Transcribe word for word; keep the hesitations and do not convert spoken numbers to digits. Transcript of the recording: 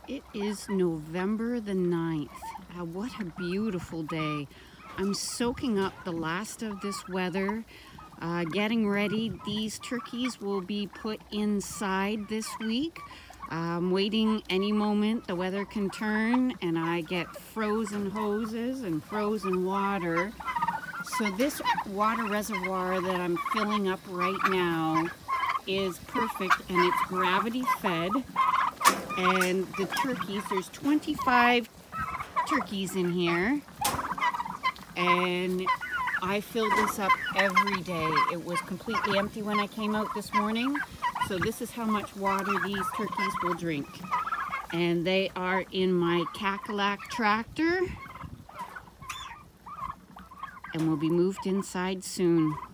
It is November the ninth. Uh, what a beautiful day. I'm soaking up the last of this weather, uh, getting ready. These turkeys will be put inside this week. I'm waiting any moment the weather can turn and I get frozen hoses and frozen water. So this water reservoir that I'm filling up right now is perfect, and it's gravity fed. And the turkeys, there's twenty-five turkeys in here, and I fill this up every day. It was completely empty when I came out this morning, so this is how much water these turkeys will drink. And they are in my Cadillac tractor and will be moved inside soon.